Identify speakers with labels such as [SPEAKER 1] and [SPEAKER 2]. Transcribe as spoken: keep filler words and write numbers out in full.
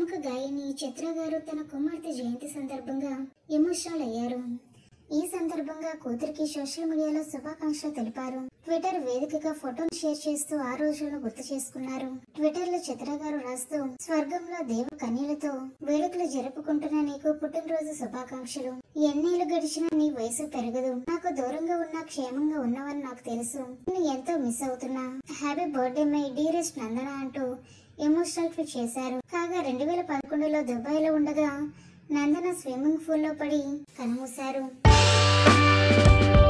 [SPEAKER 1] ప్రముఖ గాయని చిత్ర గారు తన కుమార్తె జయంతి సందర్భంగా ఎమోషనల్ అయ్యారు. ఈ సందర్భంగా కూతురికి సోషల్ మీడియాలో శుభాకాంక్షలు తెలిపారు. ట్విట్టర్ వేదికగా ఫోటోను షేర్ చేస్తూ ఆ రోజులను గుర్తు చేసుకున్నారు. ట్విట్టర్ లో చిత్ర గారు రాస్తూ, స్వర్గంలో దేవ కన్యలతో వేడుకలు జరుపుకుంటున్న నీకు పుట్టినరోజు శుభాకాంక్షలు. ఎన్నేళ్లు గడిచినా నీ వయసు పెరగదు. నాకు దూరంగా ఉన్నా క్షేమంగా ఉన్నావని నాకు తెలుసు. నేను ఎంతో మిస్ అవుతున్నా. Happy birthday my dearest Nandana అంటూ ఎమోషనల్ ట్వీట్ చేశారు. కాగా రెండు వేల పదకొండులో దుబాయ్ లో ఉండగా నందన స్విమ్మింగ్ పూల్ లో పడి కన్నుమూశారు.